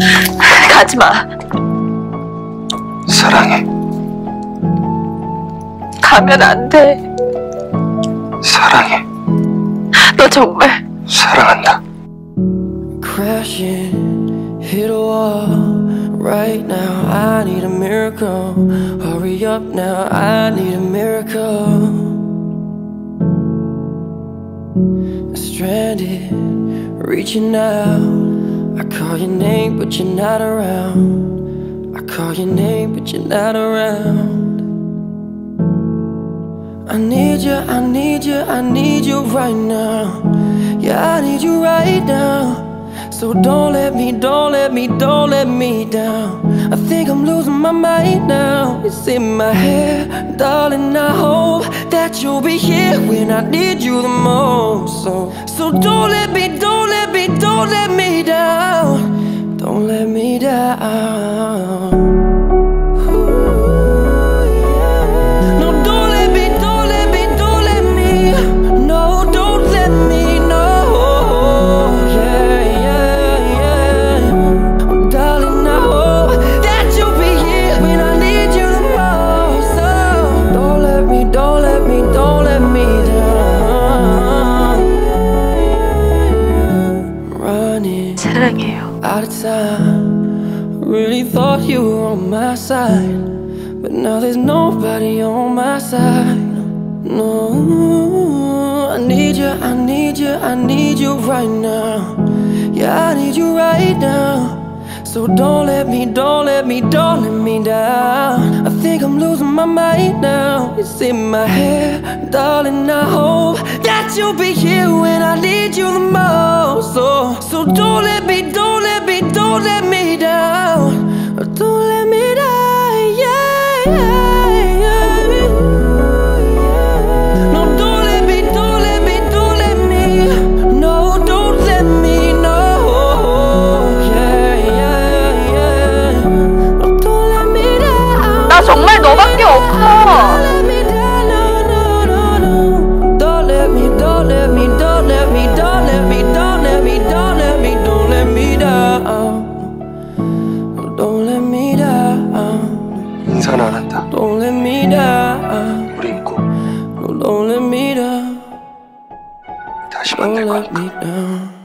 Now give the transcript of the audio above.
가지마. 사랑해. 가면 안 돼. 사랑해. 너 정말 사랑한다. Crashing, hit a wall. Right now, I need a miracle. Hurry up now, I need a miracle. Stranded, reaching out. I call your name, but you're not around. I call your name, but you're not around. I need you, I need you, I need you right now. Yeah, I need you right now. So don't let me, don't let me, don't let me down. I think I'm losing my mind now. It's in my head, darling, I hope that you'll be here when I need you the most. So don't let me, don't let me, don't let me down. Don't let me down. 사랑해요. Out of time, really thought you were on my side, but now there's nobody on my side. No, I need you, I need you, I need you right now. Yeah, I need you right now. So don't let me, don't let me, don't let me down. I think I'm losing my mind now. It's in my head, darling, I hope that you'll be here when I need you the most. So don't let me, don't let me, don't let me down. Don't let me down, yeah, yeah, yeah. No, don't let me, don't let me, don't let me. No, don't let me, no. Yeah, yeah, yeah. No, don't let me down. 나 정말 너밖에 없어. Don't let me, don't let me, don't let me, don't let me, don't let me, don't let me, don't let me down. Don't let me down. 인사는 안 한다. Don't let me down. 우린 꼭 No, don't let me down. 다시 Don't 만날 let 거니까. me down.